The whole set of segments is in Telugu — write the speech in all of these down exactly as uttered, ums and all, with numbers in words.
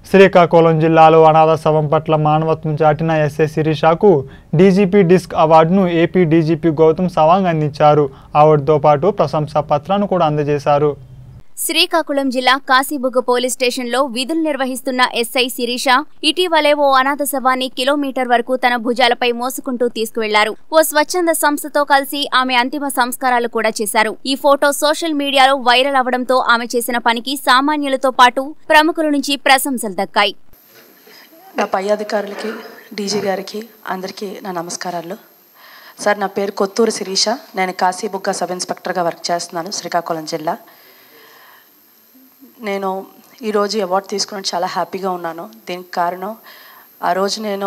శ్రీకాకుళం జిల్లాలో అనాథ శవం పట్ల మానవత్వం చాటిన ఎస్ఐ శిరీషకు డీజీపీ డిస్క్ అవార్డును ఏపీ డీజీపీ గౌతమ్ సవాంగ్ అందించారు. అవార్డుతో పాటు ప్రశంసా పత్రాన్ని కూడా అందజేశారు. శ్రీకాకుళం జిల్లా కాశీబుగ్గ పోలీస్ స్టేషన్లో విధులు నిర్వహిస్తున్న ఎస్ఐ శిరీష ఇటీవలే ఓ అనాథ శవాన్ని కిలోమీటర్ వరకు తన భుజాలపై మోసుకుంటూ తీసుకువెళ్లారు. ఓ స్వచ్ఛంద సంస్థతో కలిసి ఆమె అంతిమ సంస్కారాలు కూడా చేశారు. ఈ ఫోటో సోషల్ మీడియాలో వైరల్ అవడంతో ఆమె చేసిన పనికి సామాన్యులతో పాటు ప్రముఖుల నుంచి ప్రశంసలు దక్కాయి. నా పై అధికారులకి, డీజీ గారికి అందరికీ నా నమస్కారాలు. సార్, నా పేరు కొత్తూరు శిరీష. నేను కాశీబుగ్గ సబ్ ఇన్స్పెక్టర్గా వర్క్ చేస్తున్నాను శ్రీకాకుళం జిల్లా. నేను ఈరోజు అవార్డు తీసుకుని చాలా హ్యాపీగా ఉన్నాను. దీనికి కారణం, ఆ రోజు నేను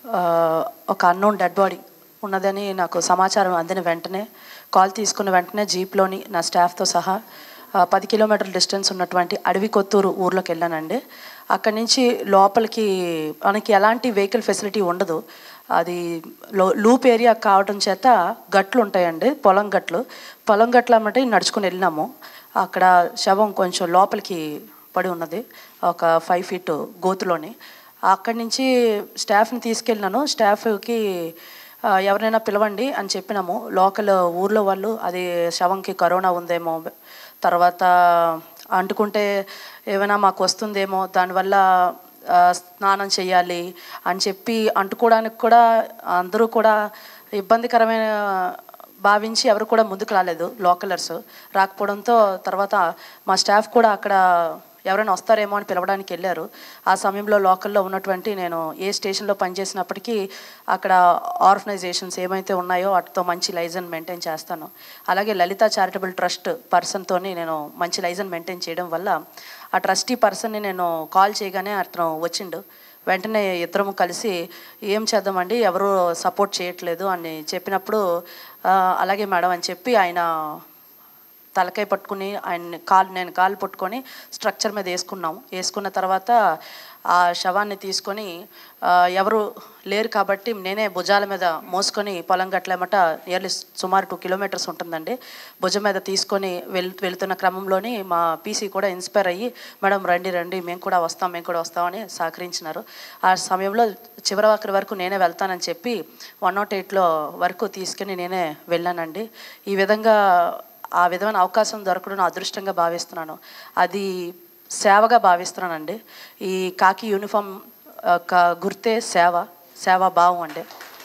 ఒక అన్నోన్ డెడ్ బాడీ ఉన్నదని నాకు సమాచారం అందిన వెంటనే కాల్ తీసుకున్న వెంటనే జీప్లోని నా స్టాఫ్తో సహా పది కిలోమీటర్ల డిస్టెన్స్ ఉన్నటువంటి అడవి కొత్తూరు ఊర్లోకి వెళ్ళానండి. అక్కడి నుంచి లోపలికి మనకి ఎలాంటి వెహికల్ ఫెసిలిటీ ఉండదు. అది లో లూప్ ఏరియా కావడం చేత గట్లు ఉంటాయండి, పొలం గట్లు. పొలం గట్లు అన్నమాట నడుచుకుని వెళ్ళినాము. అక్కడ శవం కొంచెం లోపలికి పడి ఉన్నది, ఒక ఫైవ్ ఫీట్ గోతులోని. అక్కడి నుంచి స్టాఫ్ని తీసుకెళ్ళినాను. స్టాఫ్కి ఎవరైనా పిలవండి అని చెప్పినాము. లోకల్ ఊర్లో వాళ్ళు అది శవంకి కరోనా ఉందేమో, తర్వాత అంటుకుంటే ఏమైనా మాకు వస్తుందేమో, దానివల్ల స్నానం చేయాలి అని చెప్పి అంటుకోవడానికి కూడా అందరూ కూడా ఇబ్బందికరమైన భావించి ఎవరు కూడా ముందుకు రాలేదు. లోకలర్స్ రాకపోవడంతో తర్వాత మా స్టాఫ్ కూడా అక్కడ ఎవరైనా వస్తారేమో అని పిలవడానికి వెళ్ళారు. ఆ సమయంలో లోకల్లో ఉన్నటువంటి, నేను ఏ స్టేషన్లో పనిచేసినప్పటికీ అక్కడ ఆర్గనైజేషన్స్ ఏమైతే ఉన్నాయో వాటితో మంచి లైజన్ మెయింటైన్ చేస్తాను. అలాగే లలిత చారిటబుల్ ట్రస్ట్ పర్సన్తో నేను మంచి లైజన్ మెయింటైన్ చేయడం వల్ల ఆ ట్రస్టీ పర్సన్ని నేను కాల్ చేయగానే అతను వచ్చిండు. వెంటనే ఇద్దరము కలిసి ఏం చేద్దామండి, ఎవరు సపోర్ట్ చేయట్లేదు అని చెప్పినప్పుడు, అలాగే మేడం అని చెప్పి ఆయన తలకాయ పట్టుకుని ఆయన కాలు నేను కాలు పట్టుకొని స్ట్రక్చర్ మీద వేసుకున్నాము. వేసుకున్న తర్వాత ఆ శవాన్ని తీసుకొని ఎవరు లేరు కాబట్టి నేనే భుజాల మీద మోసుకొని పొలం గట్లేమట నియర్లీ సుమారు టూ కిలోమీటర్స్ ఉంటుందండి. భుజం మీద తీసుకొని వెళ్ వెళుతున్న క్రమంలోని మా పీసీ కూడా ఇన్స్పైర్ అయ్యి, మేడం రండి రండి మేము కూడా వస్తాం మేము కూడా వస్తామని సహకరించినారు. ఆ సమయంలో చివరి ఆఖరి వరకు నేనే వెళ్తానని చెప్పి వన్ నాట్ ఎయిట్లో వరకు తీసుకుని నేనే వెళ్ళానండి. ఈ విధంగా ఆ విధమైన అవకాశం దొరకడం నా అదృష్టంగా భావిస్తున్నాను. అది సేవగా భావిస్తున్నానండి. ఈ కాకి యూనిఫామ్ యొక్క గుర్తే సేవ, సేవా భావం అండి.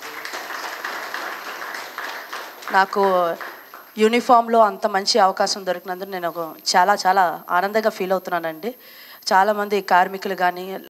నాకు యూనిఫామ్లో అంత మంచి అవకాశం దొరికినందుకు నేను చాలా చాలా ఆనందంగా ఫీల్ అవుతున్నానండి. చాలామంది కార్మికులు కానీ